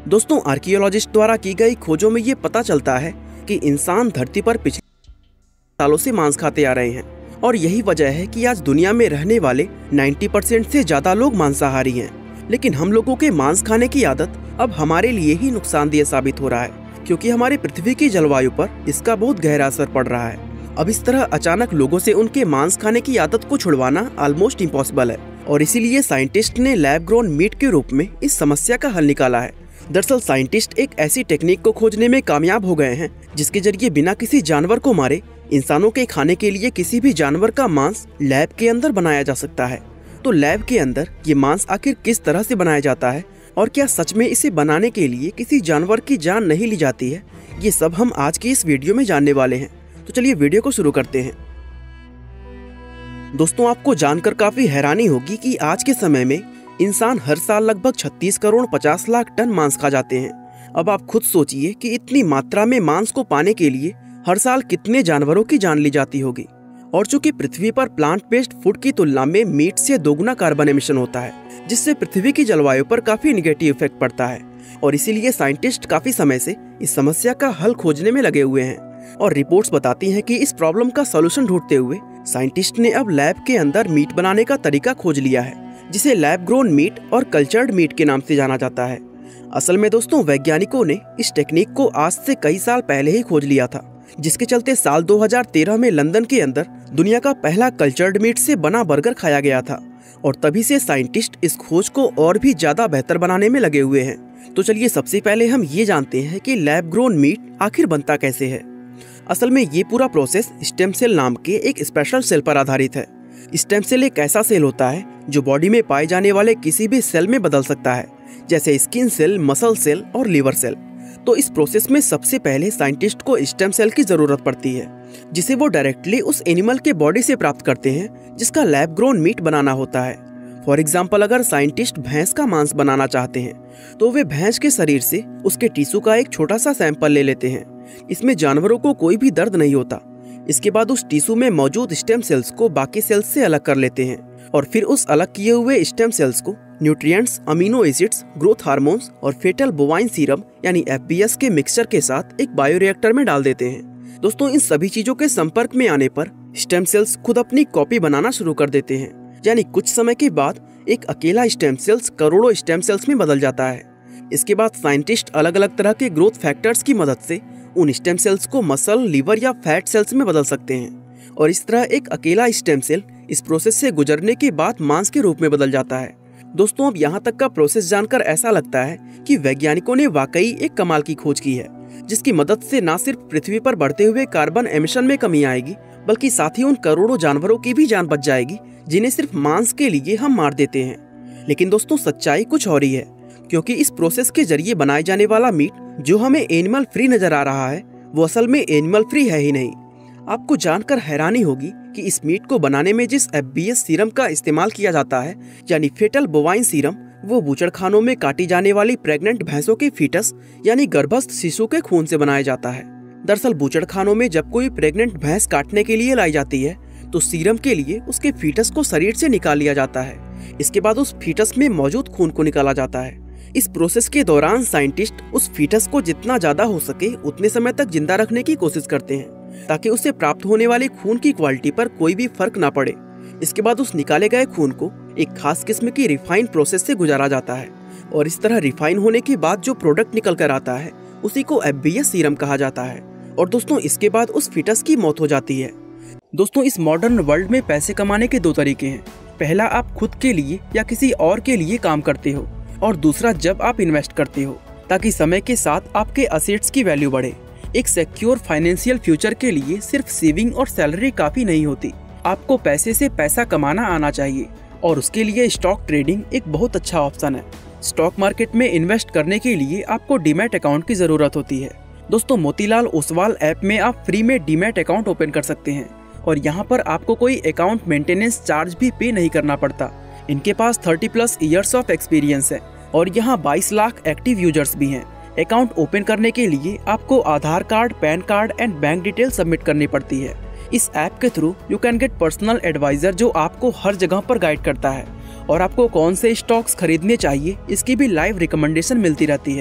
दोस्तों, आर्कियोलॉजिस्ट द्वारा की गई खोजों में ये पता चलता है कि इंसान धरती पर पिछले सालों से मांस खाते आ रहे हैं और यही वजह है कि आज दुनिया में रहने वाले 90% से ज्यादा लोग मांसाहारी हैं। लेकिन हम लोगों के मांस खाने की आदत अब हमारे लिए ही नुकसानदेह साबित हो रहा है, क्योंकि हमारी पृथ्वी की जलवायु पर इसका बहुत गहरा असर पड़ रहा है। अब इस तरह अचानक लोगों से उनके मांस खाने की आदत को छुड़वाना ऑलमोस्ट इम्पॉसिबल है और इसीलिए साइंटिस्ट ने लैब ग्रोन मीट के रूप में इस समस्या का हल निकाला है। दरअसल साइंटिस्ट एक ऐसी टेक्निक को खोजने में कामयाब हो गए हैं जिसके जरिए बिना किसी जानवर को मारे इंसानों के खाने के लिए किसी भी जानवर का मांस लैब के अंदर बनाया जा सकता है। तो लैब के अंदर ये मांस आखिर किस तरह से बनाया जाता है और क्या सच में इसे बनाने के लिए किसी जानवर की जान नहीं ली जाती है, ये सब हम आज की इस वीडियो में जानने वाले हैं। तो चलिए वीडियो को शुरू करते हैं। दोस्तों, आपको जानकर काफी हैरानी होगी कि आज के समय में इंसान हर साल लगभग 36 करोड़ 50 लाख टन मांस खा जाते हैं। अब आप खुद सोचिए कि इतनी मात्रा में मांस को पाने के लिए हर साल कितने जानवरों की जान ली जाती होगी। और चूंकि पृथ्वी पर प्लांट बेस्ड फूड की तुलना में मीट से दोगुना कार्बन एमिशन होता है, जिससे पृथ्वी की जलवायु पर काफी निगेटिव इफेक्ट पड़ता है और इसीलिए साइंटिस्ट काफी समय से इस समस्या का हल खोजने में लगे हुए हैं। और रिपोर्ट्स बताती हैं कि इस प्रॉब्लम का सॉल्यूशन ढूंढते हुए साइंटिस्ट ने अब लैब के अंदर मीट बनाने का तरीका खोज लिया है, जिसे लैब ग्रोन मीट और कल्चर्ड मीट के नाम से जाना जाता है। असल में दोस्तों, वैज्ञानिकों ने इस टेक्निक को आज से कई साल पहले ही खोज लिया था, जिसके चलते साल 2013 में लंदन के अंदर दुनिया का पहला कल्चर्ड मीट से बना बर्गर खाया गया था और तभी से साइंटिस्ट इस खोज को और भी ज्यादा बेहतर बनाने में लगे हुए हैं। तो चलिए सबसे पहले हम ये जानते हैं कि लैब ग्रोन मीट आखिर बनता कैसे है। असल में ये पूरा प्रोसेस स्टेम सेल नाम के एक स्पेशल सेल पर आधारित है। स्टेम सेल एक ऐसा सेल होता है जो बॉडी में पाए जाने वाले किसी भी सेल में बदल सकता है, जैसे स्किन सेल, मसल सेल और लीवर सेल। तो इस प्रोसेस में सबसे पहले साइंटिस्ट को स्टेम सेल की जरूरत पड़ती है, जिसे वो डायरेक्टली उस एनिमल के बॉडी से प्राप्त करते हैं जिसका लैब ग्रोन मीट बनाना होता है। फॉर एग्जाम्पल, अगर साइंटिस्ट भैंस का मांस बनाना चाहते हैं तो वे भैंस के शरीर से उसके टिश्यू का एक छोटा सा सैंपल ले लेते हैं। इसमें जानवरों को कोई भी दर्द नहीं होता। इसके बाद उस टिश्यू में मौजूद स्टेम सेल्स को बाकी सेल्स से अलग कर लेते हैं और फिर उस अलग किए हुए स्टेम सेल्स को nutrients, amino acids, growth hormones और फेटल बोवाइन सीरम यानी FBS के मिक्सचर के साथ एक बायोरिएक्टर में डाल देते हैं। दोस्तों, इन सभी चीजों के संपर्क में आने पर स्टेम सेल्स खुद अपनी कॉपी बनाना शुरू कर देते हैं, यानी कुछ समय के बाद एक अकेला स्टेम सेल्स करोड़ों स्टेम सेल्स में बदल जाता है। इसके बाद साइंटिस्ट अलग अलग तरह के ग्रोथ फैक्टर्स की मदद से उन स्टेम सेल्स को मसल, लीवर या फैट सेल्स में बदल सकते हैं और इस तरह एक अकेला स्टेम सेल इस प्रोसेस से गुजरने के बाद मांस के रूप में बदल जाता है। दोस्तों, अब यहाँ तक का प्रोसेस जानकर ऐसा लगता है कि वैज्ञानिकों ने वाकई एक कमाल की खोज की है, जिसकी मदद से न सिर्फ पृथ्वी पर बढ़ते हुए कार्बन एमिशन में कमी आएगी, बल्कि साथ ही उन करोड़ों जानवरों की भी जान बच जाएगी जिन्हें सिर्फ मांस के लिए हम मार देते हैं। लेकिन दोस्तों, सच्चाई कुछ और ही है, क्योंकि इस प्रोसेस के जरिए बनाए जाने वाला मीट जो हमें एनिमल फ्री नजर आ रहा है, वो असल में एनिमल फ्री है ही नहीं। आपको जानकर हैरानी होगी कि इस मीट को बनाने में जिस FBS सीरम का इस्तेमाल किया जाता है, यानी फेटल बोवाइन सीरम, वो बूचड़खानों में काटी जाने वाली प्रेग्नेंट भैंसों के फीटस यानी गर्भस्थ शिशु के खून से बनाया जाता है। दरअसल बूचड़खानों में जब कोई प्रेग्नेंट भैंस काटने के लिए लाई जाती है तो सीरम के लिए उसके फीटस को शरीर से निकाल लिया जाता है। इसके बाद उस फीटस में मौजूद खून को निकाला जाता है। इस प्रोसेस के दौरान साइंटिस्ट उस फीटस को जितना ज्यादा हो सके उतने समय तक जिंदा रखने की कोशिश करते हैं, ताकि उससे प्राप्त होने वाले खून की क्वालिटी पर कोई भी फर्क ना पड़े। इसके बाद उस निकाले गए खून को एक खास किस्म की रिफाइन प्रोसेस से गुजारा जाता है और इस तरह रिफाइन होने के बाद जो प्रोडक्ट निकल कर आता है उसी को FBS सीरम कहा जाता है। और दोस्तों, इसके बाद उस फीटस की मौत हो जाती है। दोस्तों, इस मॉडर्न वर्ल्ड में पैसे कमाने के दो तरीके हैं। पहला, आप खुद के लिए या किसी और के लिए काम करते हो, और दूसरा जब आप इन्वेस्ट करते हो, ताकि समय के साथ आपके असेट्स की वैल्यू बढ़े। एक सिक्योर फाइनेंशियल फ्यूचर के लिए सिर्फ सेविंग और सैलरी काफी नहीं होती, आपको पैसे से पैसा कमाना आना चाहिए और उसके लिए स्टॉक ट्रेडिंग एक बहुत अच्छा ऑप्शन है। स्टॉक मार्केट में इन्वेस्ट करने के लिए आपको डीमैट अकाउंट की जरूरत होती है। दोस्तों, मोतीलाल ओसवाल ऐप में आप फ्री में डीमैट अकाउंट ओपन कर सकते हैं और यहाँ पर आपको कोई अकाउंट मेंटेनेंस चार्ज भी पे नहीं करना पड़ता। इनके पास 30+ इयर्स ऑफ एक्सपीरियंस है और यहाँ 22 लाख एक्टिव यूजर्स भी हैं। अकाउंट ओपन करने के लिए आपको Aadhaar card, PAN card and bank detail submit करनी पड़ती है। इस ऐप के through you can get personal adviser जो आपको हर जगह पर गाइड करता है और आपको कौन से स्टॉक्स खरीदने चाहिए इसकी भी लाइव रिकमेंडेशन मिलती रहती है।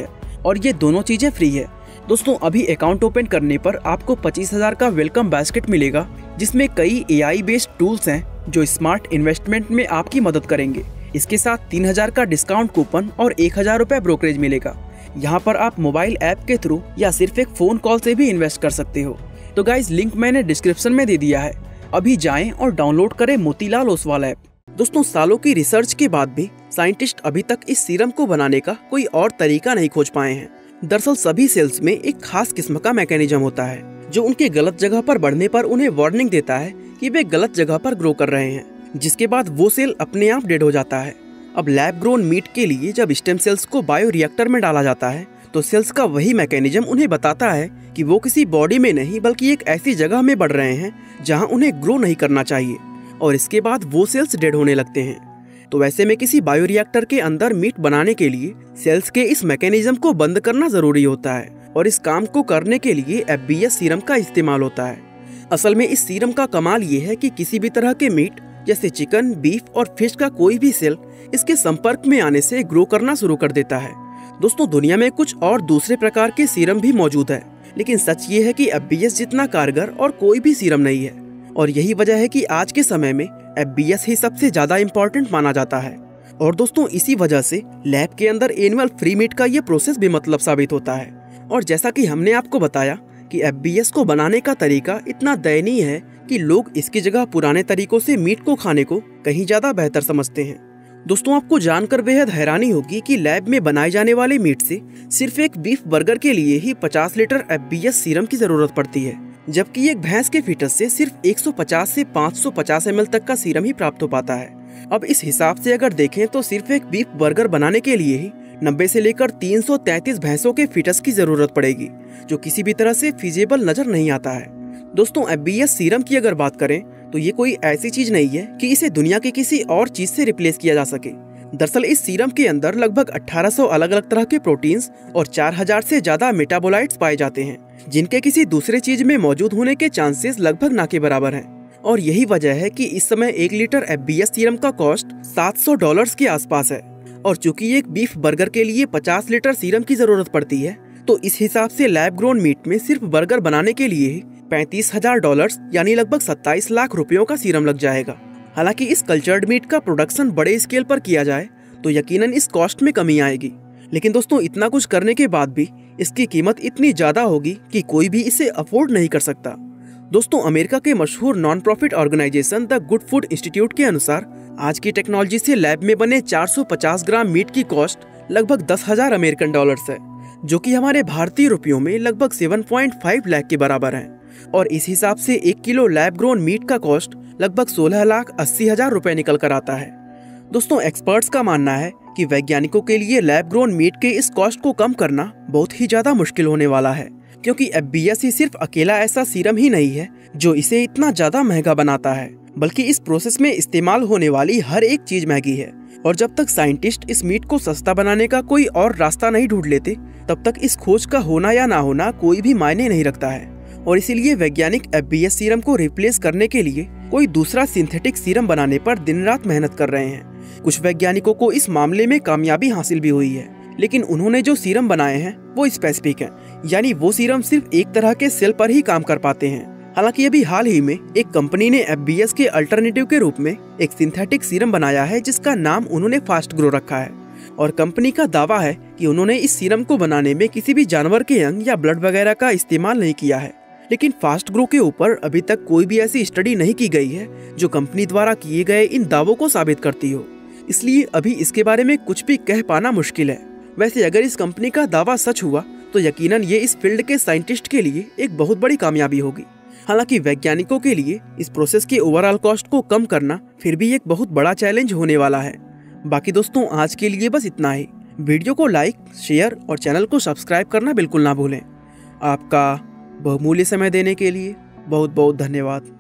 और ये दोनों चीजें फ्री है। दोस्तों अभी अकाउंट ओपन करने पर आपको 25,000 का वेलकम बास्केट मिलेगा, जिसमें कई AI बेस्ड टूल्स हैं जो स्मार्ट इन्वेस्टमेंट में आपकी मदद करेंगे। इसके साथ 3,000 का डिस्काउंट कूपन और 1,000 रुपए ब्रोकरेज मिलेगा। यहाँ पर आप मोबाइल ऐप के थ्रू या सिर्फ एक फोन कॉल से भी इन्वेस्ट कर सकते हो। तो गाइज लिंक मैंने डिस्क्रिप्शन में दे दिया है, अभी जाएं और डाउनलोड करें मोतीलाल ओसवाल ऐप। दोस्तों सालों की रिसर्च के बाद भी साइंटिस्ट अभी तक इस सीरम को बनाने का कोई और तरीका नहीं खोज पाए हैं। दरअसल सभी सेल्स में एक खास किस्म का मैकेनिज्म होता है जो उनके गलत जगह पर बढ़ने पर उन्हें वार्निंग देता है कि वे गलत जगह पर ग्रो कर रहे हैं, जिसके बाद वो सेल अपने आप डेड हो जाता है। अब लैब ग्रोन मीट के लिए जब स्टेम सेल्स को बायो रिएक्टर में डाला जाता है तो सेल्स का वही मैकेनिज्म उन्हें बताता है कि वो किसी बॉडी में नहीं बल्कि एक ऐसी जगह में बढ़ रहे हैं जहां उन्हें ग्रो नहीं करना चाहिए, और इसके बाद वो सेल्स डेड होने लगते हैं। तो वैसे में किसी बायो रिएक्टर के अंदर मीट बनाने के लिए सेल्स के इस मैकेनिज्म को बंद करना जरूरी होता है, और इस काम को करने के लिए FBS सीरम का इस्तेमाल होता है। असल में इस सीरम का कमाल ये है कि किसी भी तरह के मीट जैसे चिकन, बीफ और फिश का कोई भी सेल इसके संपर्क में आने से ग्रो करना शुरू कर देता है। दोस्तों दुनिया में कुछ और दूसरे प्रकार के सीरम भी मौजूद है, लेकिन सच ये है कि FBS जितना कारगर और कोई भी सीरम नहीं है, और यही वजह है कि आज के समय में FBS ही सबसे ज्यादा इम्पोर्टेंट माना जाता है। और दोस्तों इसी वजह से लैब के अंदर एनुअल फ्री मीट का ये प्रोसेस भी मतलब साबित होता है। और जैसा कि हमने आपको बताया कि FBS को बनाने का तरीका इतना दयनीय है कि लोग इसकी जगह पुराने तरीकों से मीट को खाने को कहीं ज्यादा बेहतर समझते हैं। दोस्तों आपको जानकर बेहद हैरानी होगी कि लैब में बनाए जाने वाले मीट से सिर्फ एक बीफ बर्गर के लिए ही 50 लीटर FBS सीरम की जरूरत पड़ती है, जबकि एक भैंस के फीटस से सिर्फ 150 से 550 ml तक का सीरम ही प्राप्त हो पाता है। अब इस हिसाब से अगर देखें तो सिर्फ एक बीफ बर्गर बनाने के लिए ही 90 से लेकर 333 भैंसों के फीटस की जरूरत पड़ेगी, जो किसी भी तरह से फिजिबल नजर नहीं आता है। दोस्तों FBS सीरम की अगर बात करें तो ये कोई ऐसी चीज नहीं है कि इसे दुनिया की किसी और चीज से रिप्लेस किया जा सके। दरअसल इस सीरम के अंदर लगभग 1800 अलग अलग तरह के प्रोटीन्स और 4000 से ज्यादा मेटाबोलाइट्स पाए जाते हैं, जिनके किसी दूसरे चीज में मौजूद होने के चांसेस लगभग ना के बराबर हैं। और यही वजह है कि इस समय 1 लीटर FBS सीरम का कॉस्ट $700 के आसपास है। और चूंकि एक बीफ बर्गर के लिए 50 लीटर सीरम की जरूरत पड़ती है, तो इस हिसाब से लैब ग्रोन मीट में सिर्फ बर्गर बनाने के लिए ही $35,000 यानी लगभग 27 लाख रुपयों का सीरम लग जाएगा। हालांकि इस कल्चर्ड मीट का प्रोडक्शन बड़े स्केल पर किया जाए तो यकीनन इस कॉस्ट में कमी आएगी, लेकिन दोस्तों इतना कुछ करने के बाद भी इसकी कीमत इतनी ज्यादा होगी कि कोई भी इसे अफोर्ड नहीं कर सकता। दोस्तों अमेरिका के मशहूर non profit organisation the Good Food Institute के अनुसार आज की टेक्नोलॉजी से लैब में बने 450 ग्राम मीट की कॉस्ट लगभग $10,000 है, जो कि हमारे भारतीय रुपयों में लगभग 7.5 लाख के बराबर है। और इस हिसाब से 1 किलो लैब ग्रोन मीट का कॉस्ट लगभग 16,80,000 रुपए निकल कर आता है। दोस्तों एक्सपर्ट्स का मानना है कि वैज्ञानिकों के लिए लैब ग्रोन मीट के इस कॉस्ट को कम करना बहुत ही ज्यादा मुश्किल होने वाला है, क्योंकि FBS ही सिर्फ अकेला ऐसा सीरम ही नहीं है जो इसे इतना ज्यादा महंगा बनाता है, बल्कि इस प्रोसेस में इस्तेमाल होने वाली हर एक चीज महंगी है। और जब तक साइंटिस्ट इस मीट को सस्ता बनाने का कोई और रास्ता नहीं ढूंढ लेते, तब तक इस खोज का होना या ना होना कोई भी मायने नहीं रखता है। और इसीलिए वैज्ञानिक FBS सीरम को रिप्लेस करने के लिए कोई दूसरा सिंथेटिक सीरम बनाने पर दिन रात मेहनत कर रहे हैं। कुछ वैज्ञानिकों को इस मामले में कामयाबी हासिल भी हुई है, लेकिन उन्होंने जो सीरम बनाए हैं वो स्पेसिफिक हैं, यानी वो सीरम सिर्फ एक तरह के सेल पर ही काम कर पाते हैं। हालांकि अभी हाल ही में एक कंपनी ने FBS के अल्टरनेटिव के रूप में एक सिंथेटिक सीरम बनाया है, जिसका नाम उन्होंने फास्ट ग्रो रखा है। और कंपनी का दावा है कि उन्होंने इस सीरम को बनाने में किसी भी जानवर के अंग या ब्लड वगैरह का इस्तेमाल नहीं किया है। लेकिन फास्ट ग्रो के ऊपर अभी तक कोई भी ऐसी स्टडी नहीं की गई है जो कंपनी द्वारा किए गए इन दावों को साबित करती हो, इसलिए अभी इसके बारे में कुछ भी कह पाना मुश्किल है। वैसे अगर इस कंपनी का दावा सच हुआ तो यकीनन ये इस फील्ड के साइंटिस्ट के लिए एक बहुत बड़ी कामयाबी होगी। हालांकि वैज्ञानिकों के लिए इस प्रोसेस के ओवरऑल कॉस्ट को कम करना फिर भी एक बहुत बड़ा चैलेंज होने वाला है। बाकी दोस्तों आज के लिए बस इतना ही। वीडियो को लाइक, शेयर और चैनल को सब्सक्राइब करना बिल्कुल ना भूलें। आपका बहुमूल्य समय देने के लिए बहुत बहुत धन्यवाद।